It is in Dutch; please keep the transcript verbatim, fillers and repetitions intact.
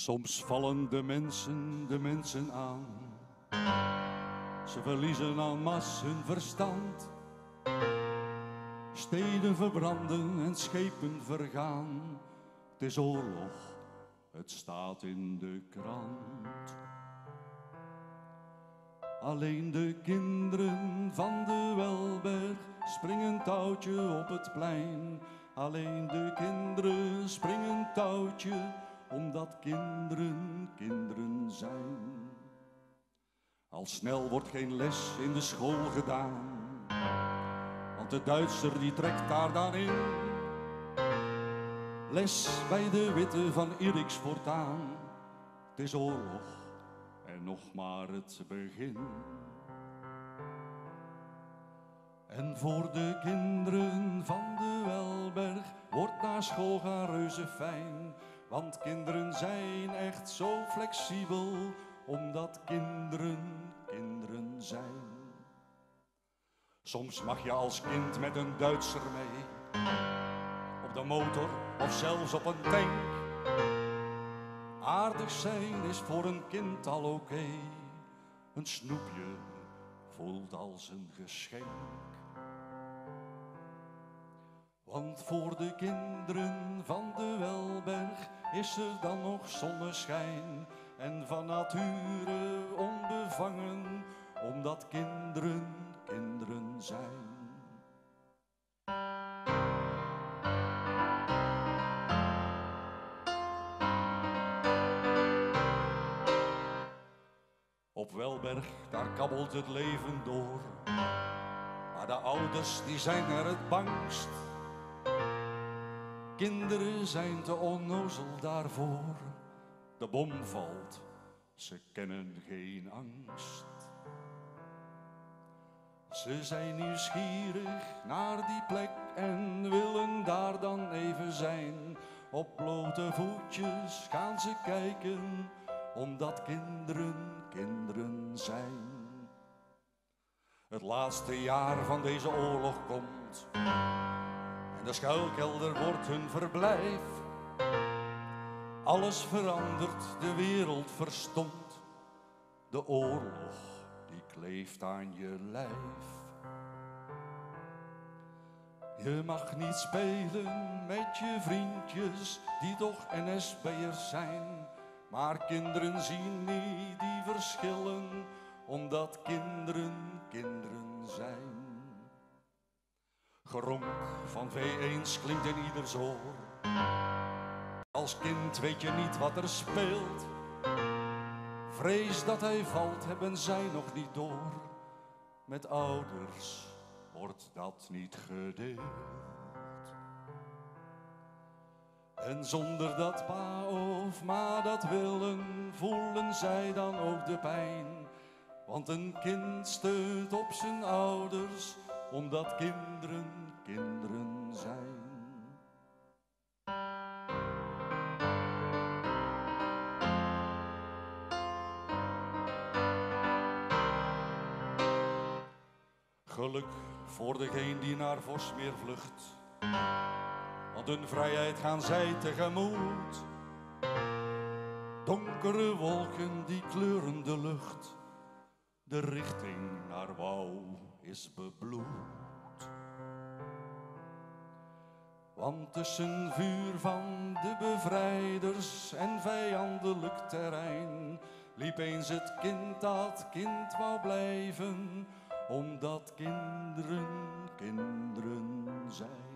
Soms vallen de mensen de mensen aan. Ze verliezen en masse hun verstand. Steden verbranden en schepen vergaan. Het is oorlog, het staat in de krant. Alleen de kinderen van de Welberg springen touwtje op het plein. Alleen de kinderen springen touwtje, omdat kinderen kinderen zijn. Al snel wordt geen les in de school gedaan, want de Duitser die trekt daar dan in. Les bij de witte van Eriks voortaan. Het is oorlog en nog maar het begin. En voor de kinderen van de Welberg wordt naar school gaan reuze fijn. Want kinderen zijn echt zo flexibel, omdat kinderen kinderen zijn. Soms mag je als kind met een Duitser mee, op de motor of zelfs op een tank. Aardig zijn is voor een kind al oké, okay. Een snoepje voelt als een geschenk. Want voor de kinderen van de Welberg is er dan nog zonneschijn. En van nature onbevangen, omdat kinderen kinderen zijn. Op Welberg, daar kabbelt het leven door. Maar de ouders, die zijn er het bangst. Kinderen zijn te onnozel daarvoor. De bom valt, ze kennen geen angst. Ze zijn nieuwsgierig naar die plek en willen daar dan even zijn. Op blote voetjes gaan ze kijken, omdat kinderen kinderen zijn. Het laatste jaar van deze oorlog komt en de schuilkelder wordt hun verblijf. Alles verandert, de wereld verstomt. De oorlog, die kleeft aan je lijf. Je mag niet spelen met je vriendjes, die toch N S B'ers zijn. Maar kinderen zien niet die verschillen, omdat kinderen kinderen zijn. Geronk van V eens klinkt in ieders oor. Als kind weet je niet wat er speelt. Vrees dat hij valt, hebben zij nog niet door. Met ouders wordt dat niet gedeeld. En zonder dat pa of ma dat willen, voelen zij dan ook de pijn. Want een kind steunt op zijn ouders, omdat kinderen kinderen zijn. Geluk voor degene die naar Vosmeer vlucht, want hun vrijheid gaan zij tegemoet. Donkere wolken die kleuren de lucht, de richting naar Wouw is bebloed. Want tussen vuur van de bevrijders en vijandelijk terrein liep eens het kind dat kind wou blijven, omdat kinderen kinderen zijn.